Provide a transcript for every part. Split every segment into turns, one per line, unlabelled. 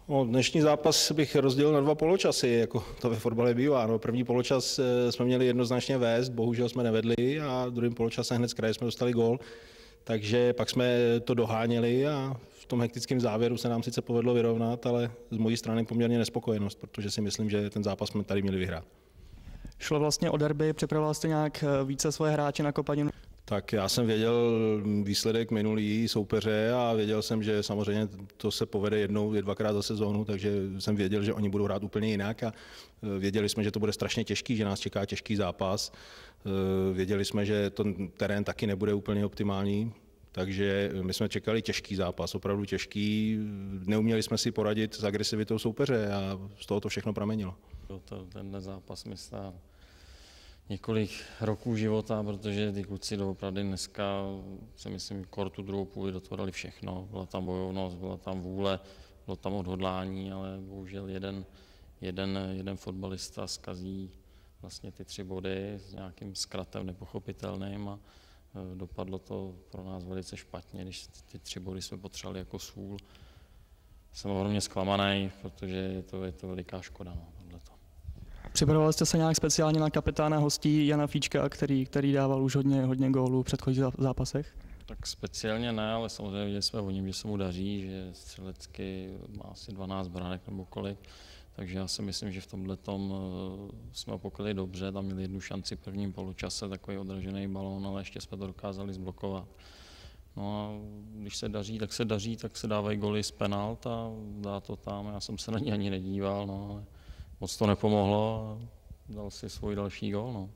No, dnešní zápas bych rozdělil na dva poločasy, jako to ve fotbale bývá. No, první poločas jsme měli jednoznačně vést, bohužel jsme nevedli a druhým poločasem hned z kraje jsme dostali gól. Takže pak jsme to doháněli a v tom hektickém závěru se nám sice povedlo vyrovnat, ale z mojí strany poměrně nespokojenost, protože si myslím, že ten zápas jsme tady měli vyhrát.
Šlo vlastně o derby, připravoval jste nějak více svoje hráče na kopaninu?
Tak já jsem věděl výsledek minulý soupeře a věděl jsem, že samozřejmě to se povede jednou, dvakrát za sezónu, takže jsem věděl, že oni budou hrát úplně jinak a věděli jsme, že to bude strašně těžký, že nás čeká těžký zápas. Věděli jsme, že ten terén taky nebude úplně optimální, takže my jsme čekali těžký zápas, opravdu těžký. Neuměli jsme si poradit s agresivitou soupeře a z toho to všechno pramenilo.
Tenhle zápas mi stál několik roků života, protože ty kluci doopravdy dneska, si myslím, tu druhou půli do toho dali všechno. Byla tam bojovnost, byla tam vůle, bylo tam odhodlání, ale bohužel jeden fotbalista zkazí vlastně ty 3 body s nějakým zkratem nepochopitelným a dopadlo to pro nás velice špatně, když ty 3 body jsme potřebovali jako sůl. Jsem ohromně zklamaný, protože je to veliká škoda. No, tohleto.
Připravovali jste se nějak speciálně na kapitána hostí Jana Fíčka, který dával už hodně gólů v předchozích zápasech?
Tak speciálně ne, ale samozřejmě viděli jsme o něm, že se mu daří, že střelecky má asi 12 branek nebo kolik. Takže já si myslím, že v tomhletom jsme ho pokryli dobře, tam měli jednu šanci v prvním poločase, takový odražený balón, ale ještě jsme to dokázali zblokovat. No a když se daří, tak se dávají goly z penalt a dá to tam. Já jsem se na ně ani nedíval, no, ale moc to nepomohlo a dal si svůj další gól. No.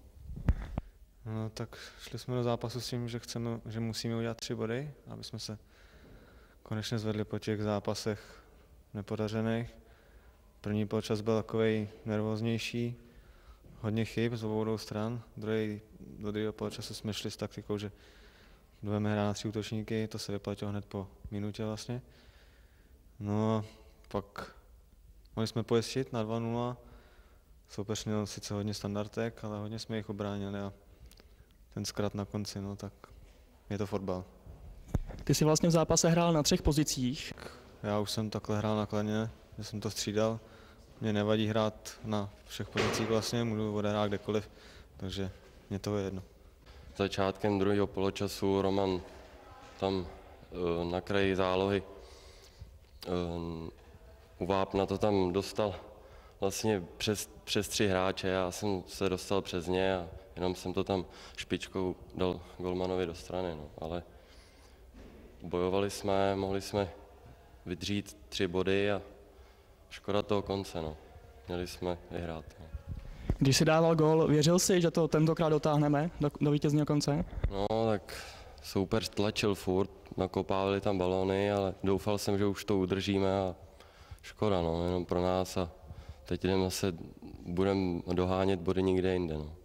No, tak šli jsme do zápasu s tím, že musíme udělat 3 body, aby jsme se konečně zvedli po těch zápasech nepodařených. První poločas byl takovej nervóznější, hodně chyb z obou stran. Do druhého poločasu jsme šli s taktikou, že budeme hrát na 3 útočníky, to se vyplatilo hned po minutě vlastně. No a pak mohli jsme pojistit na 2-0. Soupeř měl sice hodně standardek, ale hodně jsme jich obránili a ten zkrat na konci, no tak je to fotbal.
Ty jsi vlastně v zápase hrál na 3 pozicích.
Já už jsem takhle hrál na Kladně, že jsem to střídal. Mně nevadí hrát na všech pozicích vlastně, můžu odehrát kdekoliv, takže mě to je jedno.
Začátkem druhého poločasu Roman tam na kraji zálohy u Vápna to tam dostal vlastně přes 3 hráče. Já jsem se dostal přes ně a jenom jsem to tam špičkou dal golmanovi do strany. No. Ale bojovali jsme, mohli jsme vydřít 3 body a škoda toho konce. No. Měli jsme vyhrát. No.
Když jsi dával gól, věřil jsi, že to tentokrát dotáhneme do vítězného konce?
No, tak soupeř tlačil furt, nakopávali tam balony, ale doufal jsem, že už to udržíme a škoda, no, jenom pro nás a teď jdeme budeme dohánět body někde jinde. No.